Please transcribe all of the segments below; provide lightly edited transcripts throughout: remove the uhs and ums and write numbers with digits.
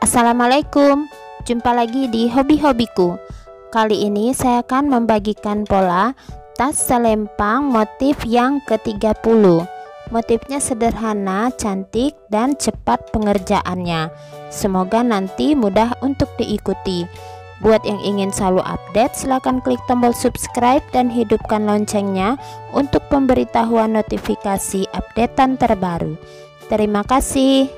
Assalamualaikum, jumpa lagi di hobi-hobiku. Kali ini saya akan membagikan pola tas selempang motif yang ke-30. Motifnya sederhana, cantik, dan cepat pengerjaannya. Semoga nanti mudah untuk diikuti. Buat yang ingin selalu update, silahkan klik tombol subscribe dan hidupkan loncengnya untuk pemberitahuan notifikasi updatean terbaru. Terima kasih.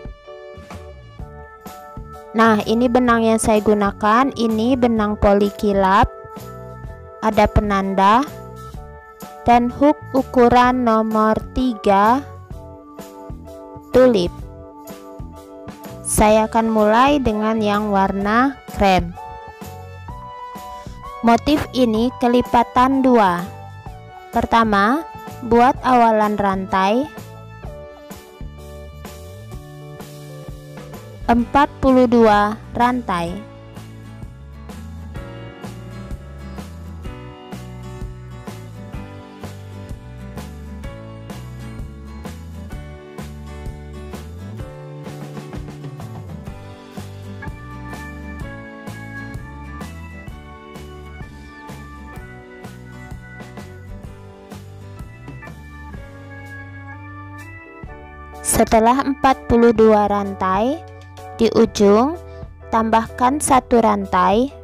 Nah, ini benang yang saya gunakan, ini benang poli kilap, ada penanda, dan hook ukuran nomor 3 tulip. Saya akan mulai dengan yang warna krem. Motif ini kelipatan 2. Pertama, buat awalan rantai 42 rantai. Setelah 42 rantai, di ujung tambahkan 1 rantai.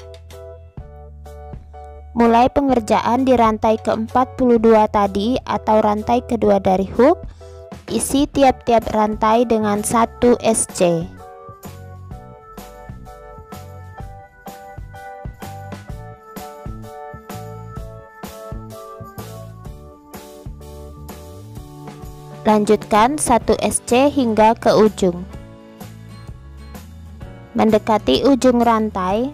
Mulai pengerjaan di rantai ke-42 tadi atau rantai kedua dari hook. Isi tiap-tiap rantai dengan 1 SC. Lanjutkan 1 SC hingga ke ujung. Mendekati ujung rantai,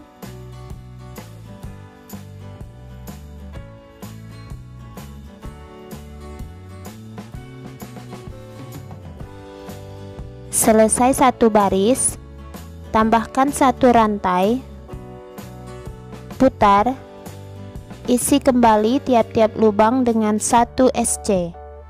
selesai 1 baris, tambahkan 1 rantai, putar, isi kembali tiap-tiap lubang dengan 1 SC.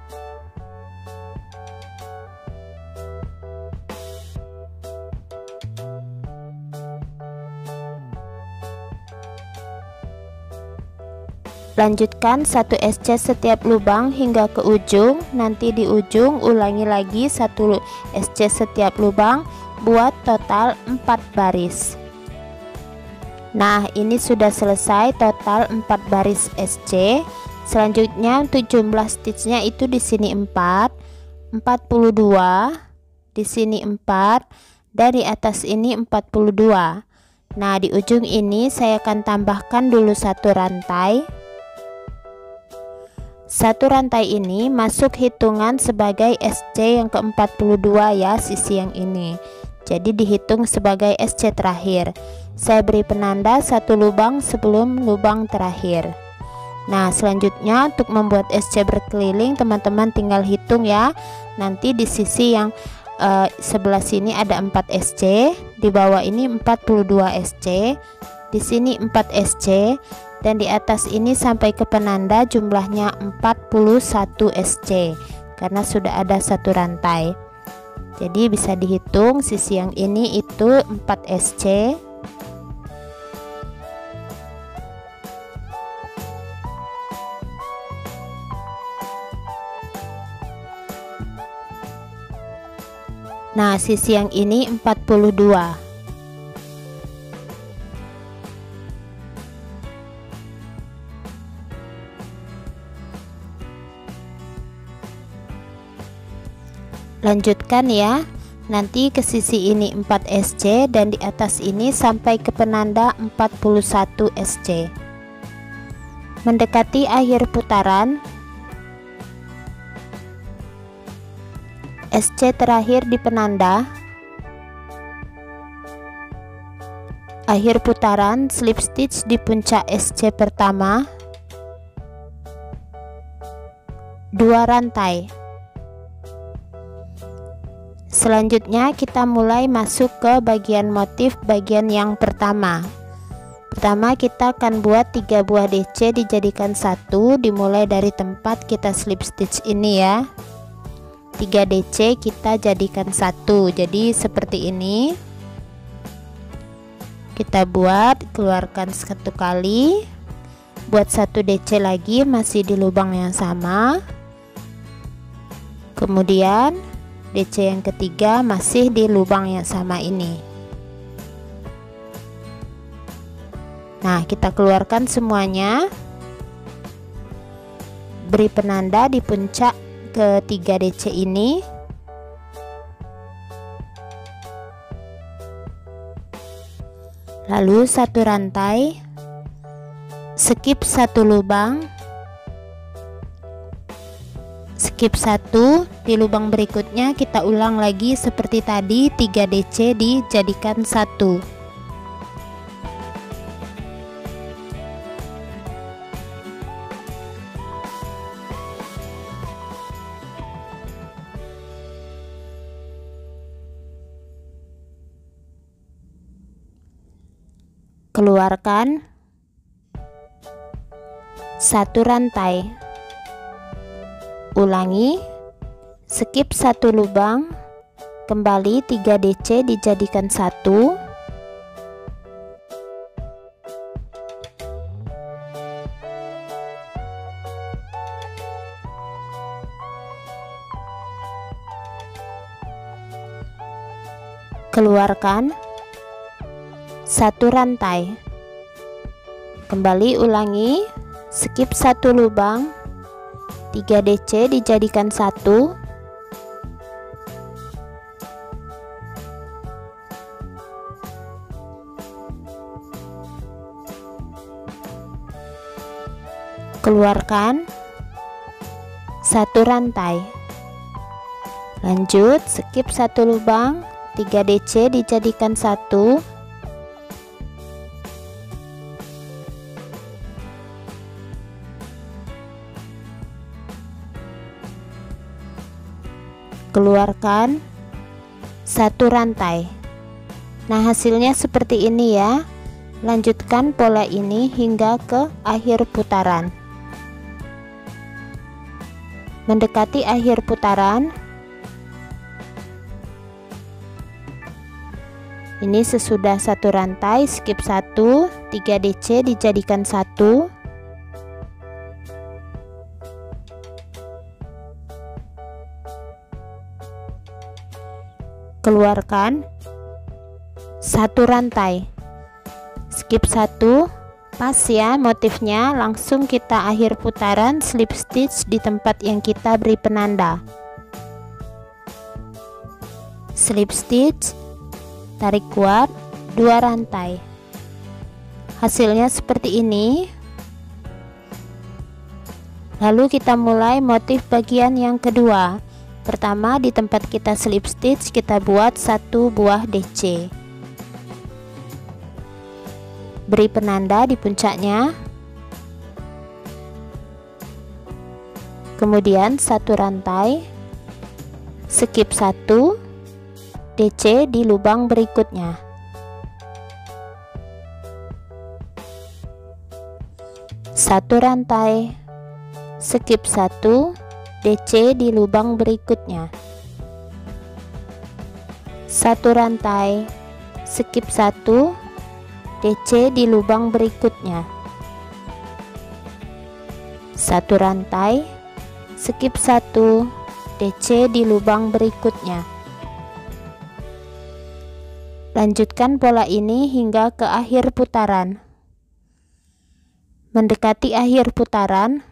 Lanjutkan 1 SC setiap lubang hingga ke ujung. Nanti di ujung ulangi lagi 1 SC setiap lubang, buat total 4 baris. Nah, ini sudah selesai total 4 baris SC. Selanjutnya untuk jumlah stitchnya itu di sini 4, 42, di sini 4, dan di atas ini 42. Nah, di ujung ini saya akan tambahkan dulu 1 rantai. 1 rantai ini masuk hitungan sebagai SC yang ke-42 ya, sisi yang ini. Jadi dihitung sebagai SC terakhir. Saya beri penanda 1 lubang sebelum lubang terakhir. Nah, selanjutnya untuk membuat SC berkeliling, teman-teman tinggal hitung ya. Nanti di sisi yang sebelah sini ada 4 SC, di bawah ini 42 SC, di sini 4 SC, dan di atas ini sampai ke penanda jumlahnya 41 SC karena sudah ada 1 rantai. Jadi bisa dihitung sisi yang ini itu 4 SC. Nah, sisi yang ini 42. Lanjutkan ya, nanti ke sisi ini 4 SC dan di atas ini sampai ke penanda 41 SC. Mendekati akhir putaran, SC terakhir di penanda. Akhir putaran, slip stitch di puncak SC pertama, 2 rantai. Selanjutnya kita mulai masuk ke bagian motif bagian yang pertama. Pertama kita akan buat 3 buah DC dijadikan 1, dimulai dari tempat kita slip stitch ini ya. 3 DC kita jadikan 1, jadi seperti ini. kita buat, keluarkan satu kali, buat satu DC lagi masih di lubang yang sama, kemudian DC yang ketiga masih di lubang yang sama ini. Nah, kita keluarkan semuanya, beri penanda di puncak ketiga DC ini. Lalu satu rantai, skip satu lubang, skip satu, di lubang berikutnya kita ulang lagi seperti tadi, 3 DC dijadikan satu. Keluarkan satu rantai, ulangi, skip satu lubang, kembali 3 DC dijadikan satu, keluarkan satu rantai, kembali ulangi, skip satu lubang, 3 DC dijadikan satu, keluarkan satu rantai, lanjut skip satu lubang, 3 DC dijadikan satu, keluarkan satu rantai. Nah, hasilnya seperti ini ya. Lanjutkan pola ini hingga ke akhir putaran. Mendekati akhir putaran, ini sesudah satu rantai, skip satu, 3 DC dijadikan satu, keluarkan satu rantai, skip satu, pas ya motifnya, langsung kita akhir putaran slip stitch di tempat yang kita beri penanda, slip stitch, tarik kuat 2 rantai. Hasilnya seperti ini. Lalu kita mulai motif bagian yang kedua. Pertama, di tempat kita slip stitch kita buat satu buah DC, beri penanda di puncaknya, kemudian satu rantai, skip satu, DC di lubang berikutnya, satu rantai, skip satu, DC di lubang berikutnya, satu rantai, skip satu, DC di lubang berikutnya, satu rantai, skip satu, DC di lubang berikutnya. Lanjutkan pola ini hingga ke akhir putaran. Mendekati akhir putaran,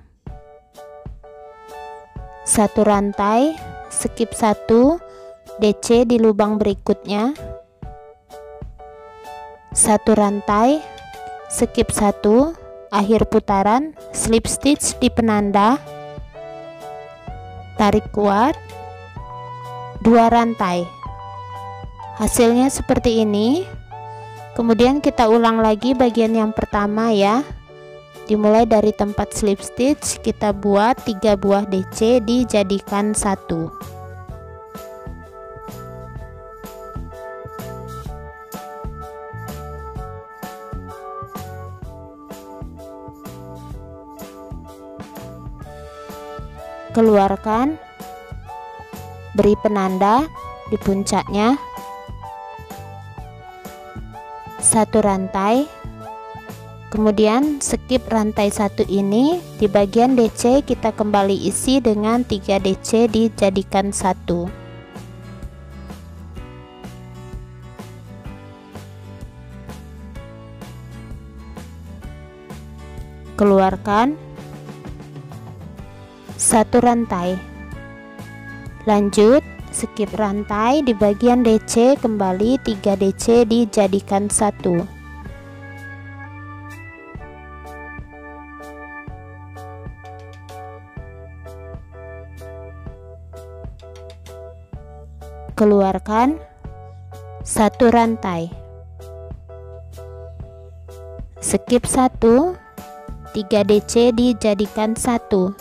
satu rantai, skip satu, DC di lubang berikutnya, satu rantai, skip satu, akhir putaran, slip stitch di penanda, tarik kuat 2 rantai. Hasilnya seperti ini. Kemudian kita ulang lagi bagian yang pertama ya. Dimulai dari tempat slip stitch kita buat 3 buah DC dijadikan satu. Keluarkan, beri penanda di puncaknya, 1 rantai, kemudian skip rantai 1 ini. Di bagian DC kita kembali isi dengan 3 DC dijadikan 1. Keluarkan 1 rantai, lanjut skip rantai. Di bagian DC kembali 3 DC dijadikan 1. Keluarkan 1 rantai, skip 1, 3 DC dijadikan 1.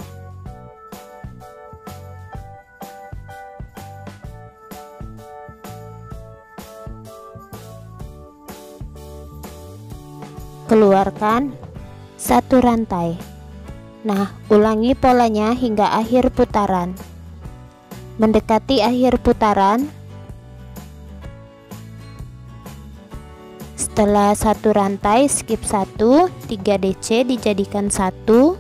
Keluarkan 1 rantai. Nah, ulangi polanya hingga akhir putaran. Mendekati akhir putaran, setelah 1 rantai skip 1, 3 DC dijadikan 1.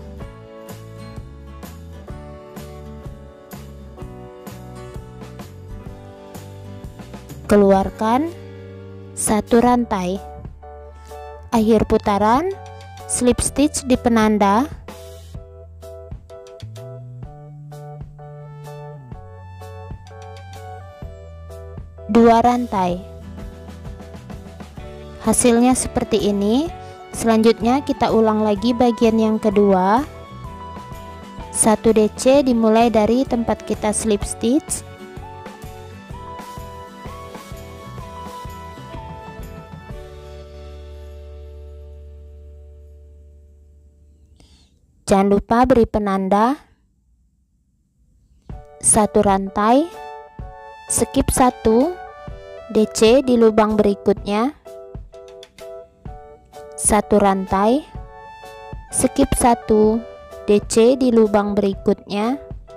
Keluarkan 1 rantai. Akhir putaran, slip stitch di penanda. Dua rantai. Hasilnya seperti ini. Selanjutnya kita ulang lagi bagian yang kedua. 1 DC dimulai dari tempat kita slip stitch. Jangan lupa beri penanda. 1 rantai, skip 1 DC di lubang berikutnya. 1 rantai, skip 1 DC di lubang berikutnya.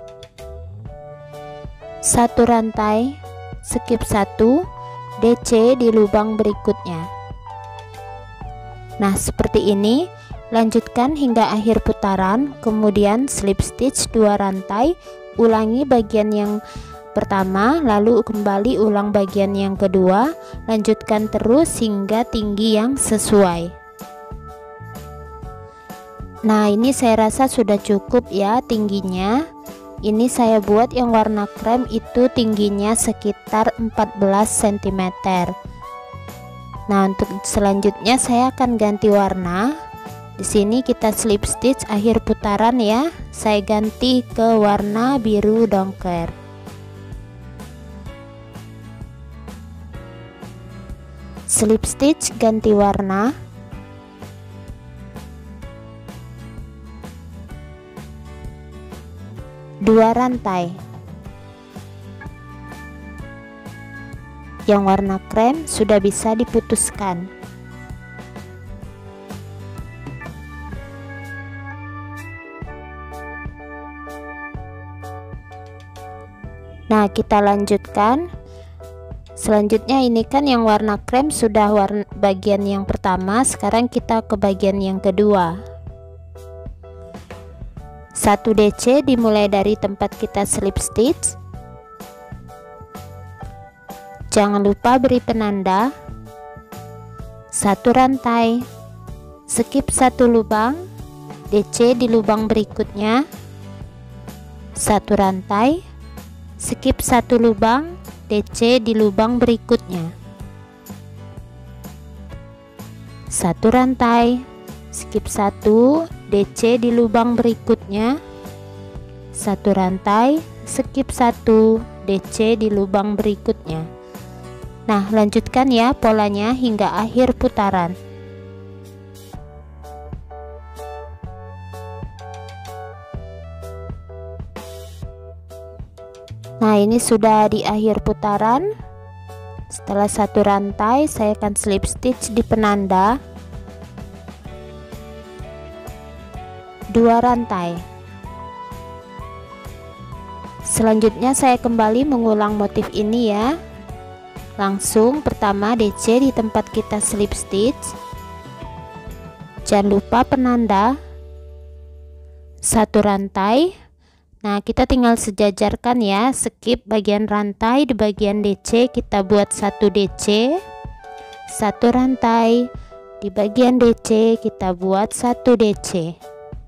1 rantai, skip 1 DC di lubang berikutnya. Nah, seperti ini. Lanjutkan hingga akhir putaran, kemudian slip stitch 2 rantai, ulangi bagian yang pertama, lalu kembali ulang bagian yang kedua, lanjutkan terus hingga tinggi yang sesuai. Nah, ini saya rasa sudah cukup ya tingginya. Ini saya buat yang warna krem itu tingginya sekitar 14 cm. Nah, untuk selanjutnya saya akan ganti warna. Di sini kita slip stitch akhir putaran ya. Saya ganti ke warna biru dongker. Slip stitch ganti warna. Dua rantai. Yang warna krem sudah bisa diputuskan. Nah, kita lanjutkan. Selanjutnya ini kan yang warna krem sudah warna bagian yang pertama, sekarang kita ke bagian yang kedua. 1 DC dimulai dari tempat kita slip stitch. Jangan lupa beri penanda. 1 rantai, skip 1 lubang, DC di lubang berikutnya. 1 rantai, skip 1 lubang, DC di lubang berikutnya. 1 rantai, skip 1, DC di lubang berikutnya. 1 rantai, skip 1, DC di lubang berikutnya. Nah, lanjutkan ya polanya hingga akhir putaran. Nah, ini sudah di akhir putaran. Setelah 1 rantai, saya akan slip stitch di penanda. 2 rantai. Selanjutnya saya kembali mengulang motif ini ya. Langsung pertama DC di tempat kita slip stitch. Jangan lupa penanda 1 rantai. Nah, kita tinggal sejajarkan ya, skip bagian rantai. Di bagian DC kita buat 1 DC, 1 rantai. Di bagian DC kita buat 1 DC.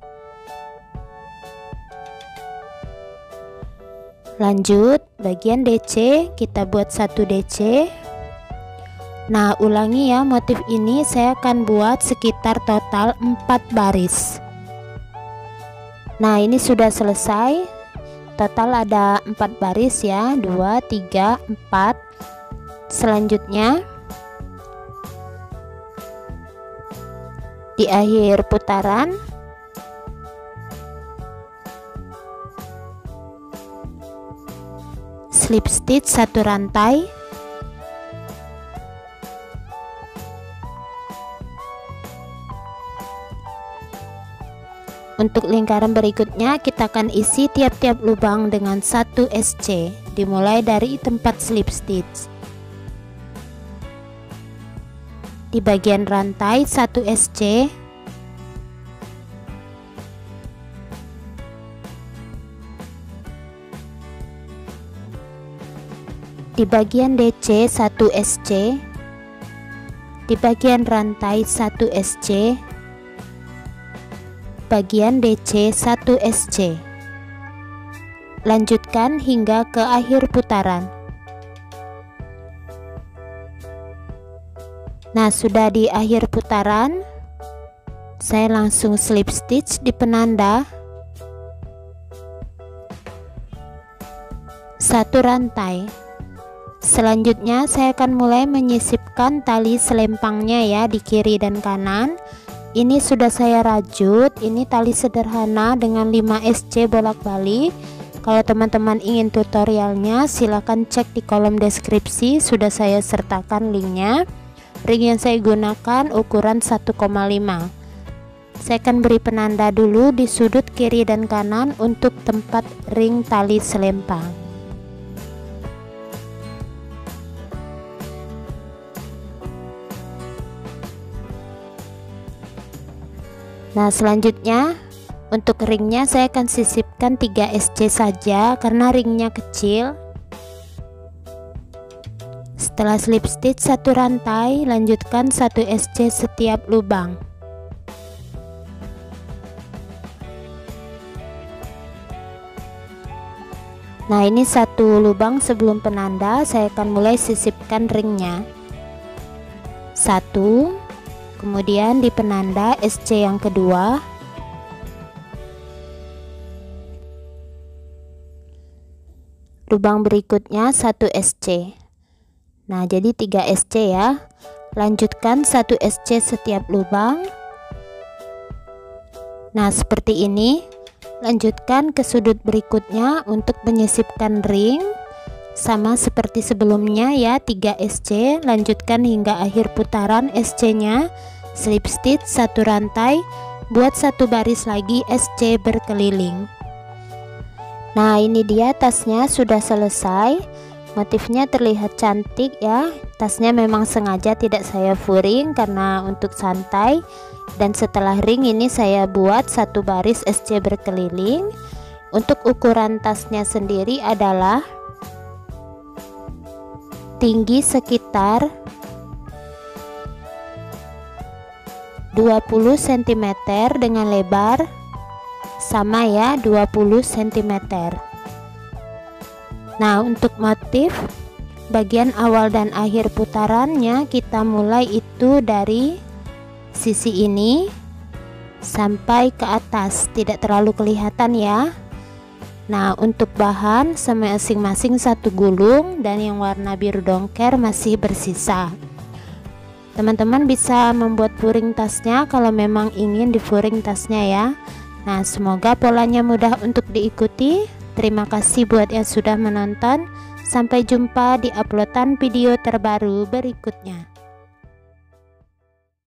Lanjut, bagian DC kita buat 1 DC. Nah, ulangi ya, motif ini saya akan buat sekitar total 4 baris. Nah, ini sudah selesai. Total ada 4 baris ya, 2, 3, 4. Selanjutnya di akhir putaran slip stitch 1 rantai. Untuk lingkaran berikutnya kita akan isi tiap-tiap lubang dengan 1 SC, dimulai dari tempat slip stitch. Di bagian rantai 1 SC. Di bagian DC 1 SC, di bagian rantai 1 SC, bagian DC 1 SC. Lanjutkan hingga ke akhir putaran. Nah, sudah di akhir putaran, saya langsung slip stitch di penanda 1 rantai. Selanjutnya saya akan mulai menyisipkan tali selempangnya ya, di kiri dan kanan. Ini sudah saya rajut. Ini tali sederhana dengan 5 SC bolak-balik. Kalau teman-teman ingin tutorialnya silahkan cek di kolom deskripsi, sudah saya sertakan linknya. Ring yang saya gunakan ukuran 1,5. Saya akan beri penanda dulu di sudut kiri dan kanan untuk tempat ring tali selempang. Nah, selanjutnya untuk ringnya saya akan sisipkan 3 SC saja karena ringnya kecil. Setelah slip stitch 1 rantai, lanjutkan 1 SC setiap lubang. Nah, ini 1 lubang sebelum penanda, saya akan mulai sisipkan ringnya. 1, kemudian di penanda SC yang kedua, lubang berikutnya 1 SC. Nah, jadi 3 SC ya. Lanjutkan 1 SC setiap lubang. Nah, seperti ini. Lanjutkan ke sudut berikutnya untuk menyisipkan ring. Sama seperti sebelumnya ya, 3 SC. Lanjutkan hingga akhir putaran SC-nya. Slip stitch 1 rantai, buat 1 baris lagi SC berkeliling. Nah, ini dia tasnya sudah selesai. Motifnya terlihat cantik ya. Tasnya memang sengaja tidak saya furing karena untuk santai. Dan setelah ring ini saya buat 1 baris SC berkeliling. Untuk ukuran tasnya sendiri adalah tinggi sekitar 20 cm dengan lebar sama ya, 20 cm. Nah, untuk motif bagian awal dan akhir putarannya kita mulai itu dari sisi ini sampai ke atas, tidak terlalu kelihatan ya. Nah, untuk bahan masing-masing 1 gulung dan yang warna biru dongker masih bersisa. Teman-teman bisa membuat furing tasnya kalau memang ingin di furing tasnya ya. Nah, semoga polanya mudah untuk diikuti. Terima kasih buat yang sudah menonton. Sampai jumpa di uploadan video terbaru berikutnya.